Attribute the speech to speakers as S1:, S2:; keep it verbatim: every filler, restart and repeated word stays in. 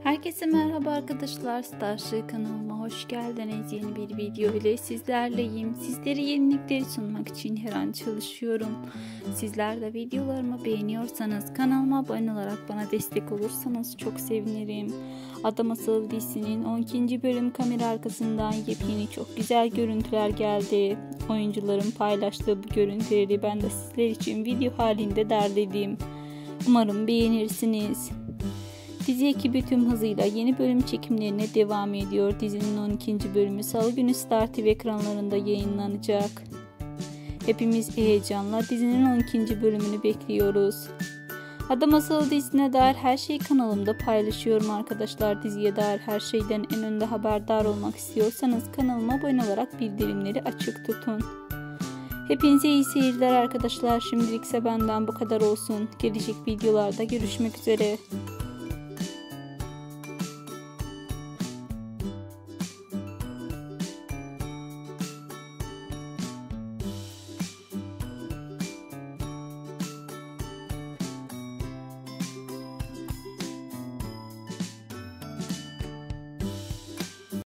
S1: Herkese merhaba arkadaşlar, Starship kanalıma hoş geldiniz. Yeni bir video ile sizlerleyim. Sizlere yenilikleri sunmak için her an çalışıyorum. Sizler de videolarımı beğeniyorsanız kanalıma abone olarak bana destek olursanız çok sevinirim. Adam Asıl dizisinin on ikinci bölüm kamera arkasından yepyeni çok güzel görüntüler geldi. Oyuncuların paylaştığı bu görüntüleri ben de sizler için video halinde derledim. Umarım beğenirsiniz. Dizi ekibi tüm hızıyla yeni bölüm çekimlerine devam ediyor. Dizinin on ikinci bölümü Salı günü Star T V ekranlarında yayınlanacak. Hepimiz heyecanla dizinin on ikinci bölümünü bekliyoruz. Adam Asıl dizisine dair her şeyi kanalımda paylaşıyorum arkadaşlar. Diziye dair her şeyden en önde haberdar olmak istiyorsanız kanalıma abone olarak bildirimleri açık tutun. Hepinize iyi seyirler arkadaşlar. Şimdilik ise benden bu kadar olsun. Gelecek videolarda görüşmek üzere.